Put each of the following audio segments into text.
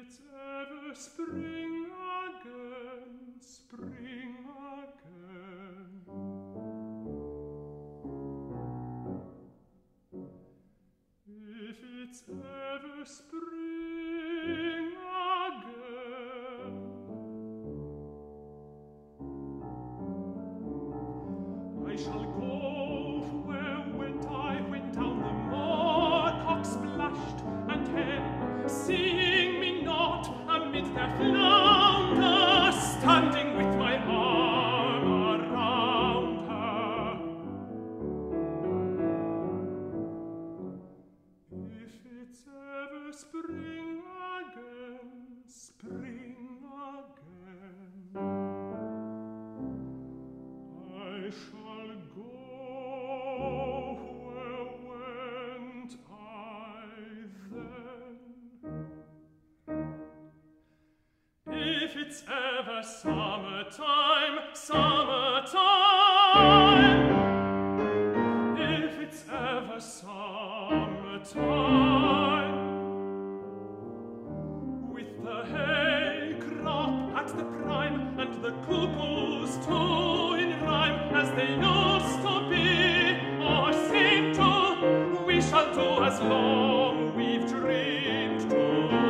it's ever spring again, spring again. If it's ever spring again, I shall go where went I when down the moorcock splashed, and hen, seeing me not amid their flounder, standing with my arm around her. If it's ever spring again, spring again, I shall go where went I then. If it's ever summertime, summertime, if it's ever summertime, with the hay crop at the prime and the cuckoos too in rhyme as they used to be or seem to, we shall do as long we've dreamed to.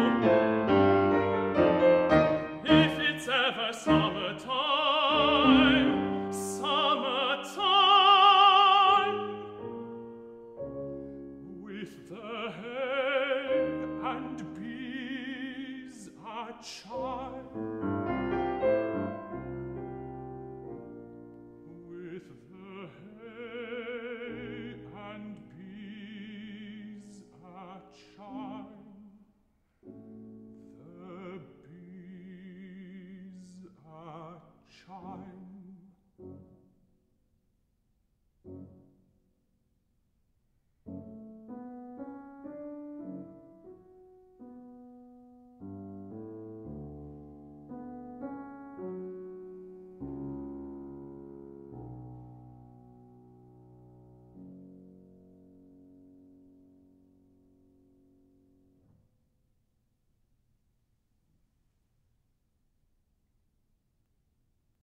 If it's ever summertime, summertime, with the hay and bees a chime.